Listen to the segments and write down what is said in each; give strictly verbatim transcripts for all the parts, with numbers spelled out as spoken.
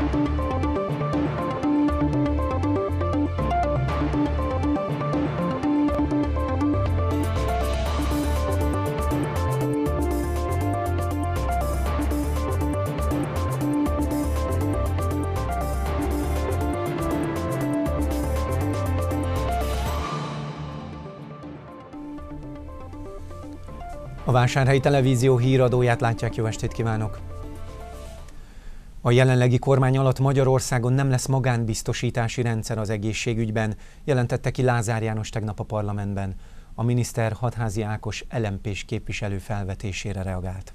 A Vásárhelyi Televízió híradóját látják, jó estét kívánok! A jelenlegi kormány alatt Magyarországon nem lesz magánbiztosítási rendszer az egészségügyben, jelentette ki Lázár János tegnap a parlamentben. A miniszter Hatházi Ákos el em pés képviselő felvetésére reagált.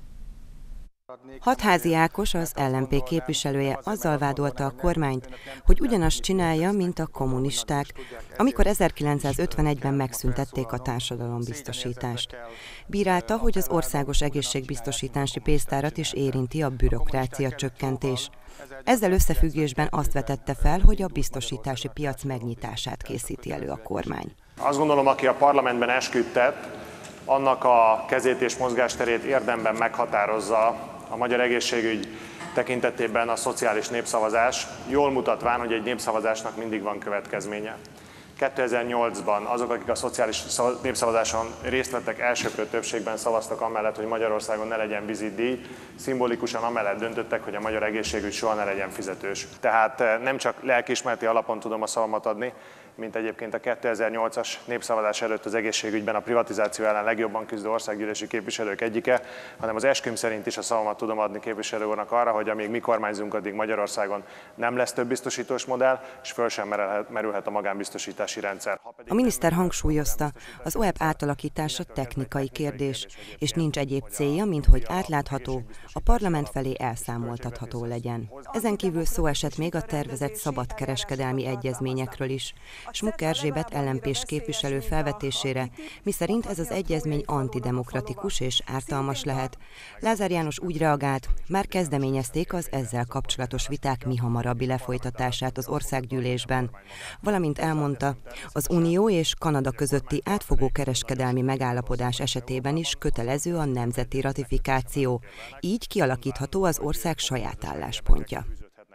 Hatházi Ákos, az el em pé képviselője azzal vádolta a kormányt, hogy ugyanazt csinálja, mint a kommunisták, amikor ezerkilencszázötvenegyben megszüntették a társadalombiztosítást. Bírálta, hogy az országos egészségbiztosítási pénztárat is érinti a bürokrácia csökkentés. Ezzel összefüggésben azt vetette fel, hogy a biztosítási piac megnyitását készíti elő a kormány. Azt gondolom, aki a parlamentben esküt tett, annak a kezét és mozgásterét érdemben meghatározza a magyar egészségügy tekintetében a szociális népszavazás, jól mutatván, hogy egy népszavazásnak mindig van következménye. kétezer-nyolcban azok, akik a szociális népszavazáson részt vettek, elsöprő többségben szavaztak amellett, hogy Magyarországon ne legyen vizitdíj, szimbolikusan amellett döntöttek, hogy a magyar egészségügy soha ne legyen fizetős. Tehát nem csak lelkiismereti alapon tudom a szavamat adni, mint egyébként a kétezer-nyolcas népszavazás előtt az egészségügyben a privatizáció ellen legjobban küzdő országgyűlési képviselők egyike, hanem az esküm szerint is a szavamat tudom adni képviselő úrnak arra, hogy amíg mi kormányzunk, addig Magyarországon nem lesz több biztosítós modell, és föl sem merülhet a magánbiztosítási rendszer. A miniszter hangsúlyozta, az o e pé átalakítása technikai kérdés, és nincs egyéb célja, mint hogy átlátható, a parlament felé elszámoltatható legyen. Ezen kívül szó esett még a tervezett szabadkereskedelmi egyezményekről is. Smuk Erzsébet el em pés képviselő felvetésére, miszerint ez az egyezmény antidemokratikus és ártalmas lehet. Lázár János úgy reagált, már kezdeményezték az ezzel kapcsolatos viták mihamarabbi lefolytatását az országgyűlésben. Valamint elmondta, az Unió és Kanada közötti átfogó kereskedelmi megállapodás esetében is kötelező a nemzeti ratifikáció, így kialakítható az ország saját álláspontja.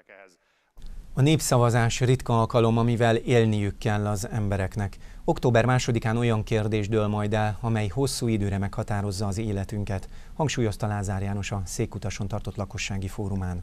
A népszavazás ritka alkalom, amivel élniük kell az embereknek. október másodikán olyan kérdés dől majd el, amely hosszú időre meghatározza az életünket, hangsúlyozta Lázár János a Székutason tartott lakossági fórumán.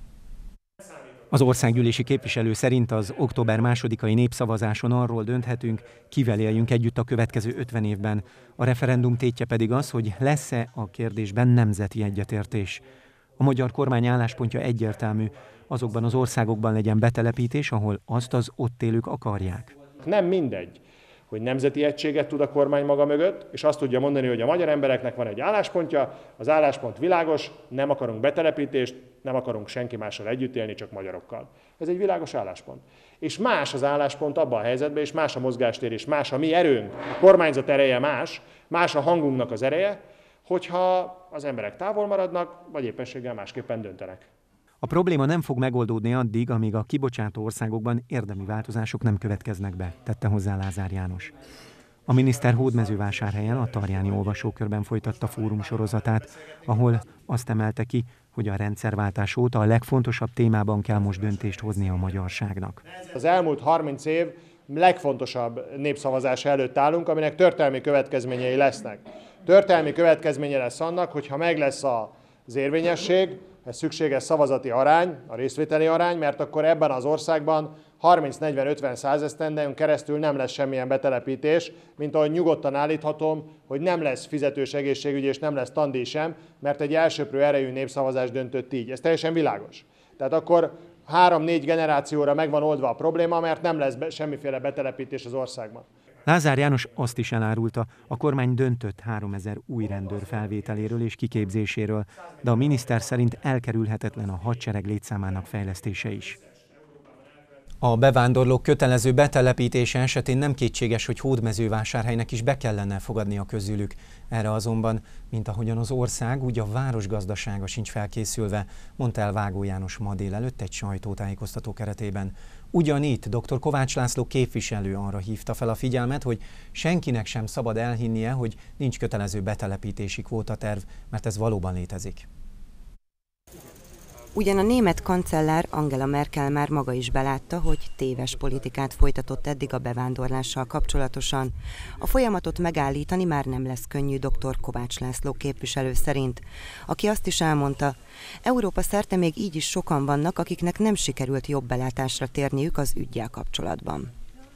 Az országgyűlési képviselő szerint az október másodikai népszavazáson arról dönthetünk, kivel éljünk együtt a következő ötven évben. A referendum tétje pedig az, hogy lesz-e a kérdésben nemzeti egyetértés. A magyar kormány álláspontja egyértelmű, azokban az országokban legyen betelepítés, ahol azt az ott élők akarják. Nem mindegy, hogy nemzeti egységet tud a kormány maga mögött, és azt tudja mondani, hogy a magyar embereknek van egy álláspontja, az álláspont világos, nem akarunk betelepítést, nem akarunk senki mással együtt élni, csak magyarokkal. Ez egy világos álláspont. És más az álláspont abban a helyzetben, és más a mozgástér, és más a mi erőnk, a kormányzat ereje más, más a hangunknak az ereje, hogyha az emberek távol maradnak, vagy éppenséggel másképpen döntenek. A probléma nem fog megoldódni addig, amíg a kibocsátó országokban érdemi változások nem következnek be, tette hozzá Lázár János. A miniszter Hódmezővásárhelyen a Tarjáni olvasókörben folytatta fórum sorozatát, ahol azt emelte ki, hogy a rendszerváltás óta a legfontosabb témában kell most döntést hozni a magyarságnak. Az elmúlt harminc év legfontosabb népszavazása előtt állunk, aminek történelmi következményei lesznek. Történelmi következménye lesz annak, hogy ha meg lesz az érvényesség, ez szükséges szavazati arány, a részvételi arány, mert akkor ebben az országban harminc negyven ötven százesztendein keresztül nem lesz semmilyen betelepítés, mint ahogy nyugodtan állíthatom, hogy nem lesz fizetős egészségügy és nem lesz tandíj sem, mert egy elsöprő erejű népszavazás döntött így. Ez teljesen világos. Tehát akkor három-négy generációra megvan oldva a probléma, mert nem lesz be, semmiféle betelepítés az országban. Lázár János azt is elárulta, a kormány döntött háromezer új rendőr felvételéről és kiképzéséről, de a miniszter szerint elkerülhetetlen a hadsereg létszámának fejlesztése is. A bevándorlók kötelező betelepítése esetén nem kétséges, hogy Hódmezővásárhelynek is be kellene fogadnia közülük. Erre azonban, mint ahogyan az ország, úgy a város gazdasága sincs felkészülve, mondta el Vágó János ma délelőtt egy sajtótájékoztató keretében. Ugyanitt dr. Kovács László képviselő arra hívta fel a figyelmet, hogy senkinek sem szabad elhinnie, hogy nincs kötelező betelepítési kvótaterv, mert ez valóban létezik. Ugyan a német kancellár Angela Merkel már maga is belátta, hogy téves politikát folytatott eddig a bevándorlással kapcsolatosan. A folyamatot megállítani már nem lesz könnyű dr. Kovács László képviselő szerint, aki azt is elmondta, Európa szerte még így is sokan vannak, akiknek nem sikerült jobb belátásra térniük az üggyel kapcsolatban.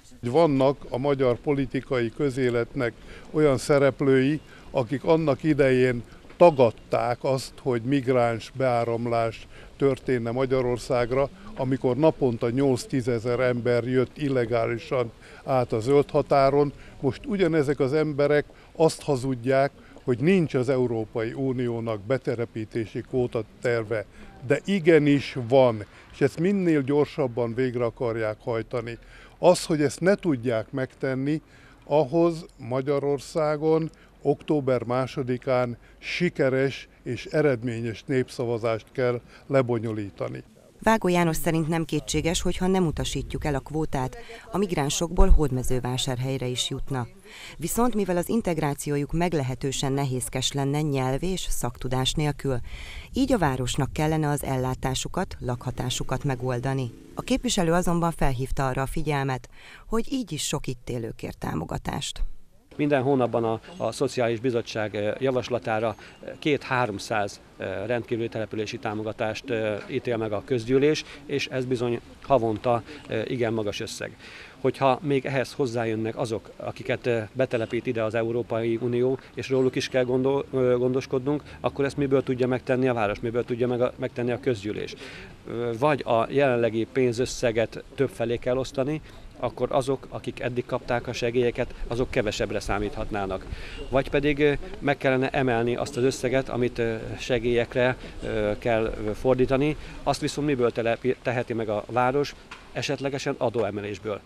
Vannak a magyar politikai közéletnek olyan szereplői, akik annak idején tagadták azt, hogy migráns beáramlás történne Magyarországra, amikor naponta nyolc-tízezer ember jött illegálisan át a zöld határon. Most ugyanezek az emberek azt hazudják, hogy nincs az Európai Uniónak betelepítési kvóta terve, de igenis van, és ezt minél gyorsabban végre akarják hajtani. Az, hogy ezt ne tudják megtenni, ahhoz Magyarországon október másodikán sikeres és eredményes népszavazást kell lebonyolítani. Vágó János szerint nem kétséges, hogyha nem utasítjuk el a kvótát, a migránsokból Hódmezővásárhelyre is jutna. Viszont mivel az integrációjuk meglehetősen nehézkes lenne nyelv és szaktudás nélkül, így a városnak kellene az ellátásukat, lakhatásukat megoldani. A képviselő azonban felhívta arra a figyelmet, hogy így is sok itt élő kér támogatást. Minden hónapban a, a Szociális Bizottság javaslatára két-háromszáz rendkívüli települési támogatást ítél meg a közgyűlés, és ez bizony havonta igen magas összeg. Hogyha még ehhez hozzájönnek azok, akiket betelepít ide az Európai Unió, és róluk is kell gondol, gondoskodnunk, akkor ezt miből tudja megtenni a város, miből tudja meg a, megtenni a közgyűlés. Vagy a jelenlegi pénzösszeget többfelé kell osztani, akkor azok, akik eddig kapták a segélyeket, azok kevesebbre számíthatnának. Vagy pedig meg kellene emelni azt az összeget, amit segélyekre kell fordítani, azt viszont miből teheti meg a város, esetlegesen adóemelésből.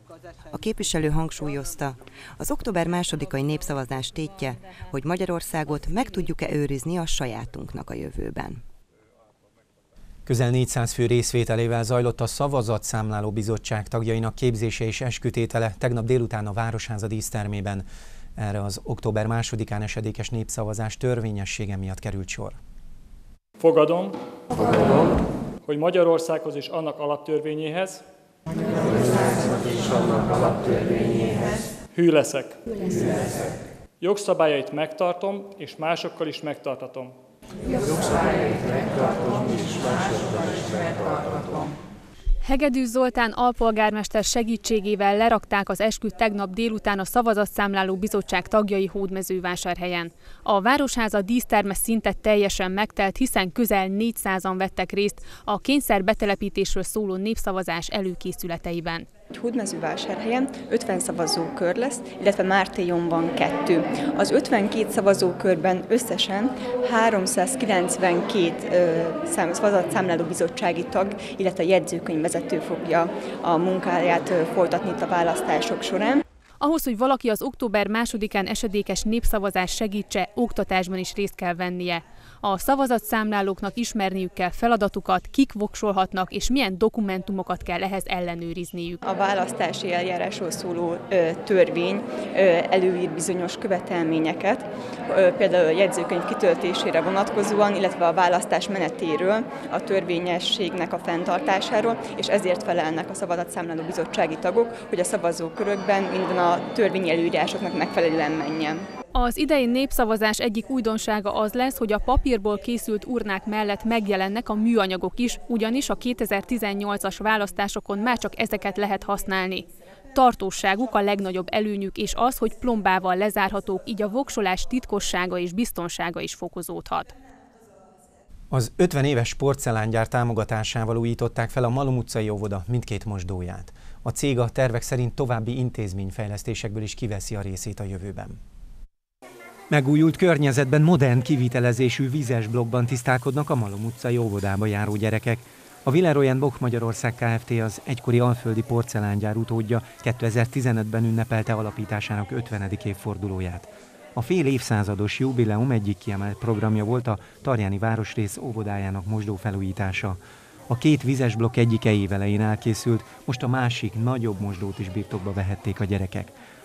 A képviselő hangsúlyozta, az október másodikai népszavazás tétje, hogy Magyarországot meg tudjuk-e őrizni a sajátunknak a jövőben. Közel négyszáz fő részvételével zajlott a Szavazatszámláló Bizottság tagjainak képzése és eskütétele tegnap délután a Városháza dísztermében. Erre az október másodikán esedékes népszavazás törvényessége miatt került sor. Fogadom, Fogadom. hogy Magyarországhoz és annak alaptörvényéhez, Magyarországhoz és annak alaptörvényéhez hű leszek. Hű leszek. Jogszabályait megtartom és másokkal is megtartatom. Jogszabályait megtartom és másokkal is megtartatom. Hegedűs Zoltán alpolgármester segítségével lerakták az esküt tegnap délután a Szavazatszámláló Bizottság tagjai Hódmezővásárhelyen. A Városháza díszterme szinte teljesen megtelt, hiszen közel négyszázan vettek részt a kényszerbetelepítésről szóló népszavazás előkészületeiben. Hódmezővásárhelyen ötven szavazókör lesz, illetve Mártélyonban kettő. Az ötvenkét szavazókörben összesen háromszázkilencvenkét szavazatszámláló bizottsági tag, illetve jegyzőkönyvvezető fogja a munkáját folytatni itt a választások során. Ahhoz, hogy valaki az október másodikán esedékes népszavazás segítse, oktatásban is részt kell vennie. A szavazatszámlálóknak ismerniük kell feladatukat, kik voksolhatnak és milyen dokumentumokat kell ehhez ellenőrizniük. A választási eljárásról szóló ö, törvény ö, előír bizonyos követelményeket, ö, például a jegyzőkönyv kitöltésére vonatkozóan, illetve a választás menetéről, a törvényességnek a fenntartásáról, és ezért felelnek a szavazatszámláló bizottsági tagok, hogy a szavazókörökben minden a törvényi előírásoknak megfelelően menjen. Az idei népszavazás egyik újdonsága az lesz, hogy a papírból készült urnák mellett megjelennek a műanyagok is, ugyanis a kétezer-tizennyolcas választásokon már csak ezeket lehet használni. Tartóságuk a legnagyobb előnyük, és az, hogy plombával lezárhatók, így a voksolás titkossága és biztonsága is fokozódhat. Az ötven éves porcelángyár támogatásával újították fel a Malom utcai óvoda mindkét mosdóját. A cég a tervek szerint további intézményfejlesztésekből is kiveszi a részét a jövőben. Megújult környezetben modern kivitelezésű vízes blokkban tisztálkodnak a Malom utcai óvodába járó gyerekek. A Villeroyen Boch Magyarország Kft. Az egykori alföldi porcelángyár utódja kétezer-tizenötben ünnepelte alapításának ötvenedik évfordulóját. A fél évszázados jubileum egyik kiemelt programja volt a Tarjáni városrész óvodájának mosdó felújítása. A két vízes blokk egyike évelején elkészült, most a másik, nagyobb mosdót is birtokba vehették a gyerekek.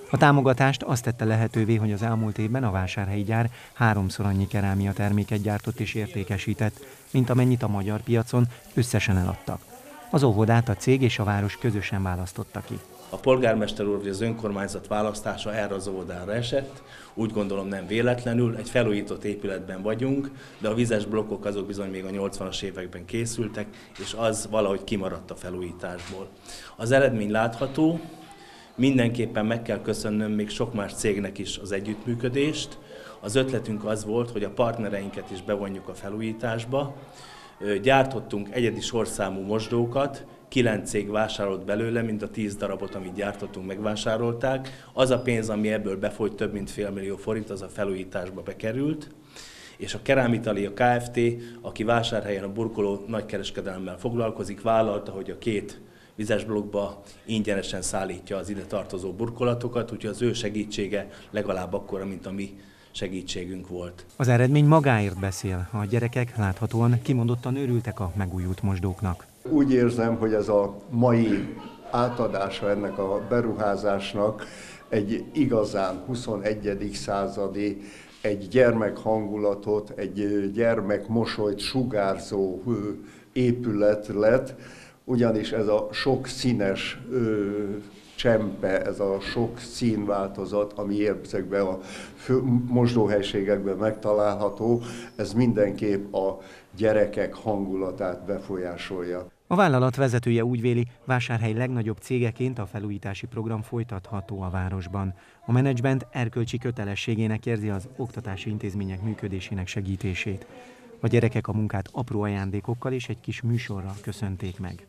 A támogatást azt tette lehetővé, hogy az elmúlt évben a vásárhelyi gyár háromszor annyi kerámia terméket gyártott és értékesített, mint amennyit a magyar piacon összesen eladtak. Az óvodát a cég és a város közösen választotta ki. A polgármester úr vagy az önkormányzat választása erre az óvodára esett, úgy gondolom nem véletlenül, egy felújított épületben vagyunk, de a vizes blokkok azok bizony még a nyolcvanas években készültek, és az valahogy kimaradt a felújításból. Az eredmény látható, mindenképpen meg kell köszönnöm még sok más cégnek is az együttműködést. Az ötletünk az volt, hogy a partnereinket is bevonjuk a felújításba. Gyártottunk egyedi sorszámú mosdókat, kilenc cég vásárolt belőle, mind a tíz darabot, amit gyártottunk, megvásárolták. Az a pénz, ami ebből befolyt, több mint fél millió forint, az a felújításba bekerült. És a Kerámitalia Kft., aki Vásárhelyen a burkoló nagykereskedelemmel foglalkozik, vállalta, hogy a két vizes blokkba ingyenesen szállítja az ide tartozó burkolatokat, úgyhogy az ő segítsége legalább akkora, mint a mi segítségünk volt. Az eredmény magáért beszél, a gyerekek láthatóan kimondottan örültek a megújult mosdóknak. Úgy érzem, hogy ez a mai átadása ennek a beruházásnak egy igazán huszonegyedik századi, egy gyermekhangulatot, egy gyermekmosolyt sugárzó épület lett, ugyanis ez a sok színes ö, csempe, ez a sok színváltozat, ami ezekben a mosdóhelységekben megtalálható, ez mindenképp a gyerekek hangulatát befolyásolja. A vállalat vezetője úgy véli, Vásárhely legnagyobb cégeként a felújítási program folytatható a városban. A menedzsment erkölcsi kötelességének érzi az oktatási intézmények működésének segítését. A gyerekek a munkát apró ajándékokkal és egy kis műsorral köszönték meg.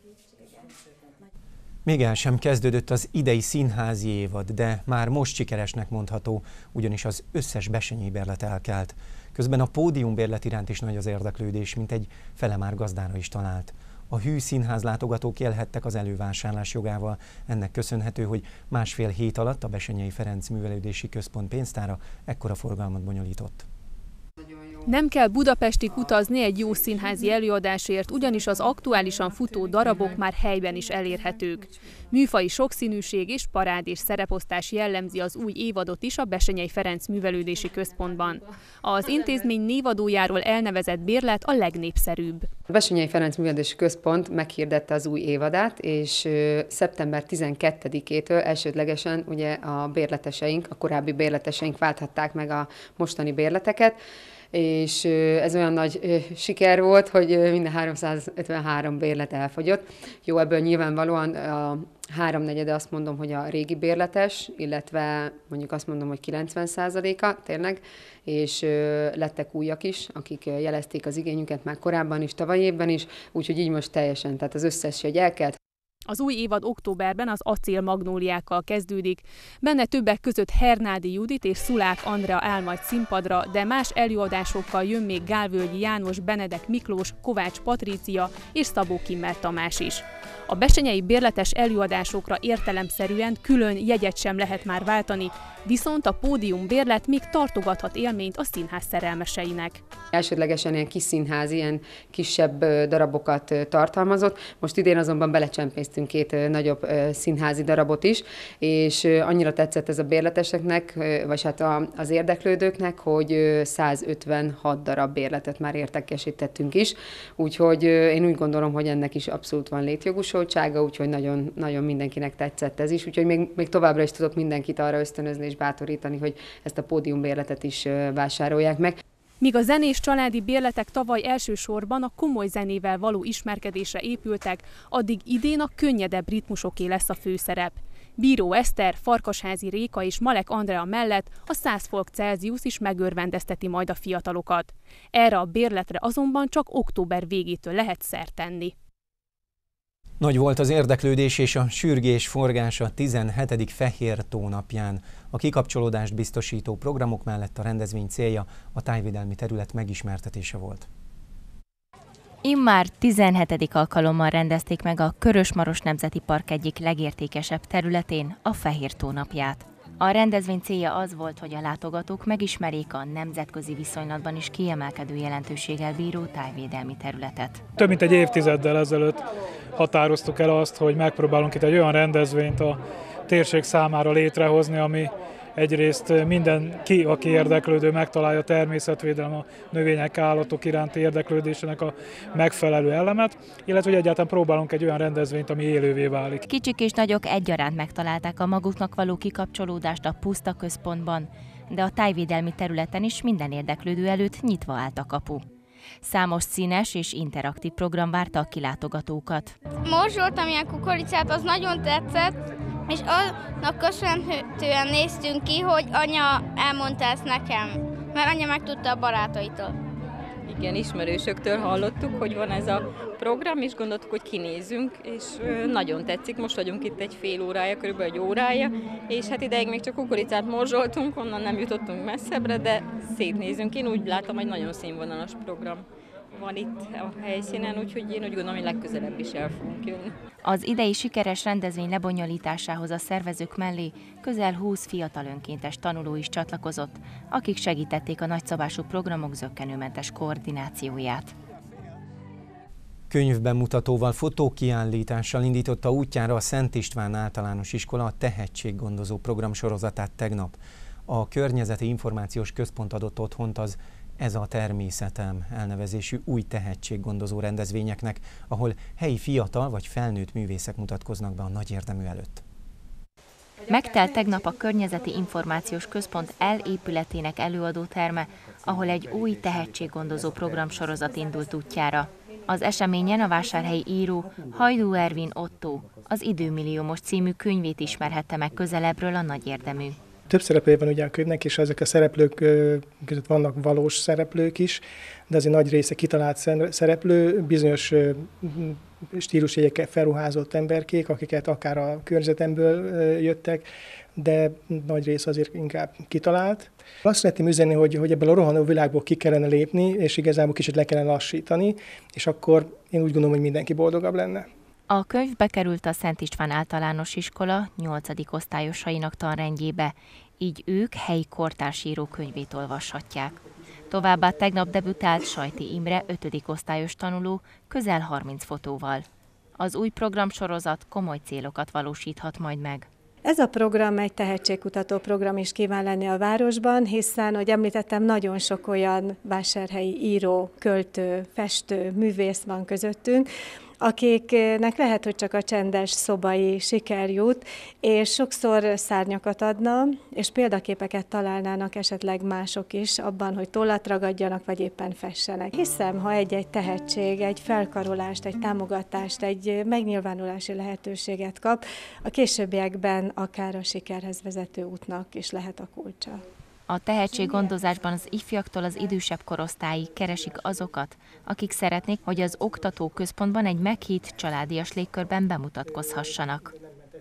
Még el sem kezdődött az idei színházi évad, de már most sikeresnek mondható, ugyanis az összes Bessenyei bérlet elkelt. Közben a pódiumbérlet iránt is nagy az érdeklődés, mint egy fele már gazdára is talált. A hű színház látogatók élhettek az elővásárlás jogával. Ennek köszönhető, hogy másfél hét alatt a Bessenyei Ferenc Művelődési Központ pénztára ekkora forgalmat bonyolított. Nem kell Budapestig utazni egy jó színházi előadásért, ugyanis az aktuálisan futó darabok már helyben is elérhetők. Műfaji sokszínűség és parád és szereposztás jellemzi az új évadot is a Bessenyei Ferenc Művelődési Központban. Az intézmény névadójáról elnevezett bérlet a legnépszerűbb. A Bessenyei Ferenc Művelődési Központ meghirdette az új évadát, és szeptember tizenkettedikétől elsődlegesen ugye a bérleteseink, a korábbi bérleteseink válthatták meg a mostani bérleteket, és ez olyan nagy siker volt, hogy minden háromszázötvenhárom bérlet elfogyott. Jó, ebből nyilvánvalóan a háromnegyede azt mondom, hogy a régi bérletes, illetve mondjuk azt mondom, hogy kilencven százaléka tényleg, és lettek újak is, akik jelezték az igényüket már korábban is, tavaly évben is, úgyhogy így most teljesen, tehát az összes jegy elkelt. Az új évad októberben az Acél Magnóliákkal kezdődik. Benne többek között Hernádi Judit és Szulák Andrea áll majd színpadra, de más előadásokkal jön még Gálvölgyi János, Benedek Miklós, Kovács Patrícia és Szabó Kimmer Tamás is. A bessenyei bérletes előadásokra értelemszerűen külön jegyet sem lehet már váltani, viszont a pódium bérlet még tartogathat élményt a színház szerelmeseinek. Elsődlegesen ilyen kis színház, ilyen kisebb darabokat tartalmazott, most idén azonban belecsempésztünk két nagyobb színházi darabot is, és annyira tetszett ez a bérleteseknek, vagy hát az érdeklődőknek, hogy százötvenhat darab bérletet már értékesítettünk is, úgyhogy én úgy gondolom, hogy ennek is abszolút van létjogosultsága, úgyhogy nagyon, nagyon mindenkinek tetszett ez is, úgyhogy még, még továbbra is tudok mindenkit arra ösztönözni és bátorítani, hogy ezt a pódiumbérletet is vásárolják meg. Míg a zenés családi bérletek tavaly elsősorban a komoly zenével való ismerkedésre épültek, addig idén a könnyedebb ritmusoké lesz a főszerep. Bíró Eszter, Farkasházi Réka és Malek Andrea mellett a száz fok Celsius is megörvendezteti majd a fiatalokat. Erre a bérletre azonban csak október végétől lehet szert tenni. Nagy volt az érdeklődés és a sürgés forgás a tizenhetedik Fehér tó napján. A kikapcsolódást biztosító programok mellett a rendezvény célja a tájvédelmi terület megismertetése volt. Immár tizenhetedik alkalommal rendezték meg a Körös-Maros Nemzeti Park egyik legértékesebb területén, a Fehér tó napját. A rendezvény célja az volt, hogy a látogatók megismerjék a nemzetközi viszonylatban is kiemelkedő jelentőséggel bíró tájvédelmi területet. Több mint egy évtizeddel ezelőtt határoztuk el azt, hogy megpróbálunk itt egy olyan rendezvényt a térség számára létrehozni, ami egyrészt mindenki, aki érdeklődő, megtalálja a természetvédelem, a növények, állatok iránti érdeklődésének a megfelelő elemet, illetve hogy egyáltalán próbálunk egy olyan rendezvényt, ami élővé válik. Kicsik és nagyok egyaránt megtalálták a maguknak való kikapcsolódást a Puszta központban, de a tájvédelmi területen is minden érdeklődő előtt nyitva állt a kapu. Számos színes és interaktív program várta a kilátogatókat. Morzsoltam ilyen kukoricát, az nagyon tetszett, és annak köszönhetően néztünk ki, hogy anya elmondta ezt nekem, mert anya megtudta a barátaitól. Igen, ismerősöktől hallottuk, hogy van ez a program, és gondoltuk, hogy kinézzünk, és nagyon tetszik. Most vagyunk itt egy fél órája, körülbelül egy órája, és hát ideig még csak kukoricát morzsoltunk, onnan nem jutottunk messzebbre, de szétnézünk. Én úgy látom, hogy nagyon színvonalas program van itt a helyszínen, úgyhogy én úgy gondolom, hogy legközelebb is el fogunk jönni. Az idei sikeres rendezvény lebonyolításához a szervezők mellé közel húsz fiatal önkéntes tanuló is csatlakozott, akik segítették a nagyszabású programok zökkenőmentes koordinációját. Könyvbemutatóval, fotókiállítással indította útjára a Szent István Általános Iskola a tehetséggondozó program sorozatát tegnap. A Környezeti Információs Központ adott otthont az Ez a természetem elnevezésű új tehetséggondozó rendezvényeknek, ahol helyi fiatal vagy felnőtt művészek mutatkoznak be a nagy érdemű előtt. Megtelt tegnap a Környezeti Információs Központ elépületének előadóterme, ahol egy új tehetséggondozó programsorozat indult útjára. Az eseményen a vásárhelyi író Hajdú Ervin Otto az Időmilliómos című könyvét ismerhette meg közelebbről a nagy érdemű. Több szereplője van ugye a könyvnek, és ezek a szereplők között vannak valós szereplők is, de azért nagy része kitalált szereplő, bizonyos stílusjegyekkel felruházott emberkék, akiket akár a környezetemből jöttek, de nagy rész azért inkább kitalált. Azt szeretném üzenni, hogy, hogy ebből a rohanó világból ki kellene lépni, és igazából kicsit le kellene lassítani, és akkor én úgy gondolom, hogy mindenki boldogabb lenne. A könyv bekerült a Szent István Általános Iskola nyolcadik osztályosainak tanrendjébe, így ők helyi kortársíró könyvét olvashatják. Továbbá tegnap debütált Sajti Imre ötödik osztályos tanuló közel harminc fotóval. Az új programsorozat komoly célokat valósíthat majd meg. Ez a program egy tehetségkutató program is kíván lenni a városban, hiszen, ahogy említettem, nagyon sok olyan vásárhelyi író, költő, festő, művész van közöttünk, akiknek lehet, hogy csak a csendes szobai siker jut, és sokszor szárnyakat adna, és példaképeket találnának esetleg mások is abban, hogy tollat ragadjanak, vagy éppen fessenek. Hiszem, ha egy-egy tehetség, egy felkarolást, egy támogatást, egy megnyilvánulási lehetőséget kap, a későbbiekben akár a sikerhez vezető útnak is lehet a kulcsa. A tehetséggondozásban az ifjaktól az idősebb korosztályig keresik azokat, akik szeretnék, hogy az oktatóközpontban egy meghitt családias légkörben bemutatkozhassanak.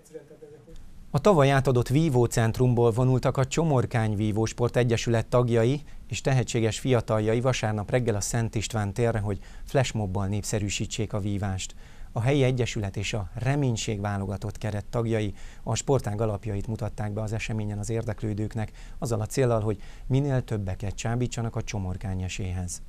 A tavaly átadott vívócentrumból vonultak a Csomorkány Vívósport Egyesület tagjai és tehetséges fiataljai vasárnap reggel a Szent István térre, hogy flashmobbal népszerűsítsék a vívást. A helyi egyesület és a Reménység válogatott keret tagjai a sportág alapjait mutatták be az eseményen az érdeklődőknek, azzal a céllal, hogy minél többeket csábítsanak a csomorkány esélyhez.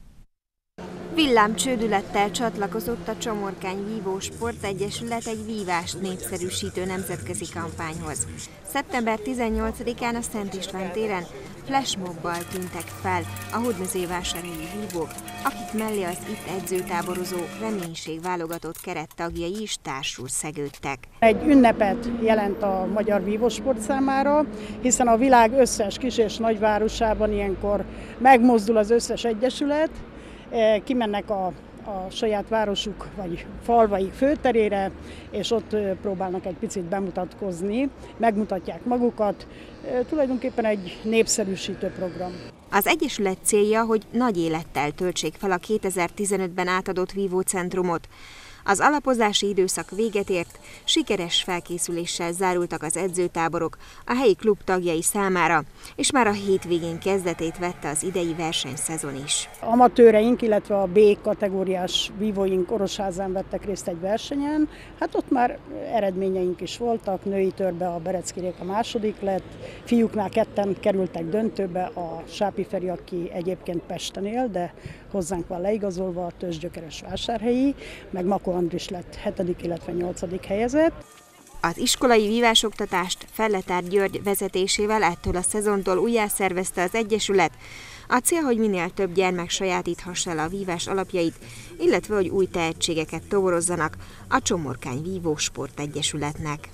Villámcsődülettel csatlakozott a Csomorkány Vívósport Egyesület egy vívást népszerűsítő nemzetközi kampányhoz. szeptember tizennyolcadikán a Szent István téren flashmobbal tűntek fel a hódmezővásárhelyi vívók, akik mellé az itt edzőtáborozó Reménység válogatott keret tagjai is társul szegődtek. Egy ünnepet jelent a magyar vívósport számára, hiszen a világ összes kis és nagyvárosában ilyenkor megmozdul az összes egyesület, kimennek a, a saját városuk vagy falvaik főterére, és ott próbálnak egy picit bemutatkozni, megmutatják magukat. Tulajdonképpen egy népszerűsítő program. Az egyesület célja, hogy nagy élettel töltsék fel a kétezer-tizenötben átadott vívócentrumot. Az alapozási időszak véget ért, sikeres felkészüléssel zárultak az edzőtáborok a helyi klub tagjai számára, és már a hétvégén kezdetét vette az idei versenyszezon is. Amatőreink, illetve a B kategóriás vívóink Orosházán vettek részt egy versenyen, hát ott már eredményeink is voltak, női törbe a Berecki Réka második lett, fiúknál ketten kerültek döntőbe, a Sápi Feri, aki egyébként Pesten él, de hozzánk van leigazolva, a Tőzsgyökeres vásárhelyi, meg Makó Andris lett hetedik, illetve nyolcadik helyezett. Az iskolai vívásoktatást Felletár György vezetésével ettől a szezontól újjászervezte az Egyesület. A cél, hogy minél több gyermek sajátíthassa el a vívás alapjait, illetve hogy új tehetségeket toborozzanak a Csomorkány Vívó Sport Egyesületnek.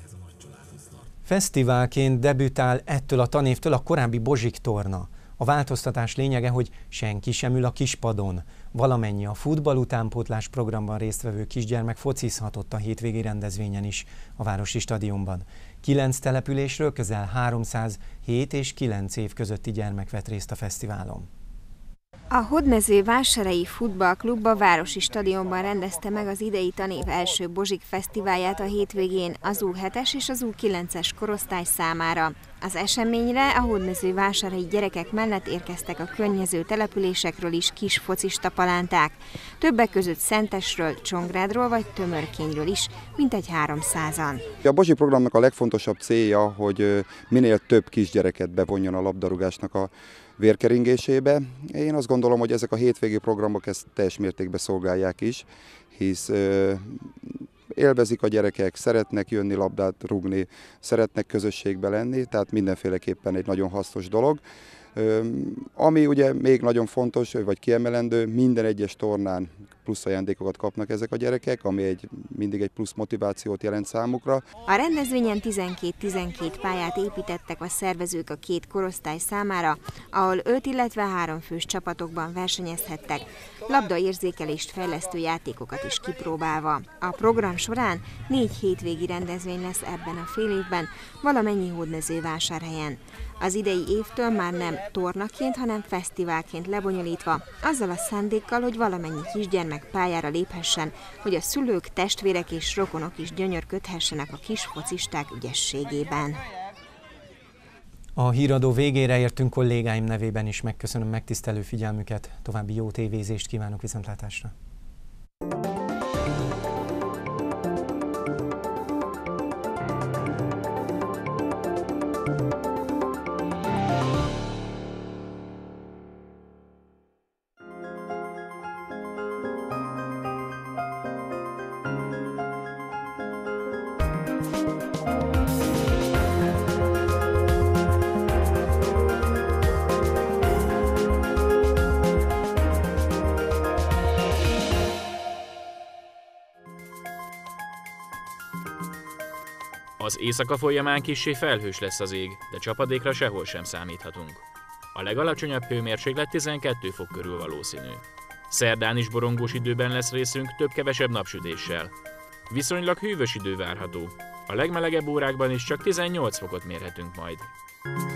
Fesztiválként debütál ettől a tanévtől a korábbi Bozsik torna. A változtatás lényege, hogy senki sem ül a kispadon. Valamennyi a futball utánpótlás programban résztvevő kisgyermek focizhatott a hétvégi rendezvényen is a Városi Stadionban. Kilenc településről közel háromszáz hét és kilenc év közötti gyermek vett részt a fesztiválon. A Hódmezővásárhelyi Futballklub a Városi Stadionban rendezte meg az idei tanév első Bozsik fesztiválját a hétvégén az U hetes és az U kilences korosztály számára. Az eseményre a hódmezővásárhelyi gyerekek mellett érkeztek a környező településekről is kis focista palánták. Többek között Szentesről, Csongrádról vagy Tömörkényről is, mintegy háromszázan. A Bozsik programnak a legfontosabb célja, hogy minél több kisgyereket bevonjon a labdarúgásnak a vérkeringésébe. Én azt gondolom, hogy ezek a hétvégi programok ezt teljes mértékben szolgálják is, hisz ö, élvezik a gyerekek, szeretnek jönni labdát rúgni, szeretnek közösségbe lenni, tehát mindenféleképpen egy nagyon hasznos dolog. Ö, ami ugye még nagyon fontos, vagy kiemelendő, minden egyes tornán plusz ajándékokat kapnak ezek a gyerekek, ami egy, mindig egy plusz motivációt jelent számukra. A rendezvényen tizenkét-tizenkét pályát építettek a szervezők a két korosztály számára, ahol öt, illetve három fős csapatokban versenyezhettek, labdaérzékelést fejlesztő játékokat is kipróbálva. A program során négy hétvégi rendezvény lesz ebben a fél évben, valamennyi Hódmezővásárhelyen. Az idei évtől már nem tornaként, hanem fesztiválként lebonyolítva, azzal a szándékkal, hogy valamennyi kisgyermek pályára léphessen, hogy a szülők, testvérek és rokonok is gyönyörködhessenek a kis focisták ügyességében. A híradó végére értünk, kollégáim nevében is megköszönöm megtisztelő figyelmüket, további jó tévézést kívánok, viszontlátásra! Az éjszaka folyamán kissé felhős lesz az ég, de csapadékra sehol sem számíthatunk. A legalacsonyabb hőmérséklet tizenkét fok körül valószínű. Szerdán is borongós időben lesz részünk, több-kevesebb napsütéssel. Viszonylag hűvös idő várható. A legmelegebb órákban is csak tizennyolc fokot mérhetünk majd.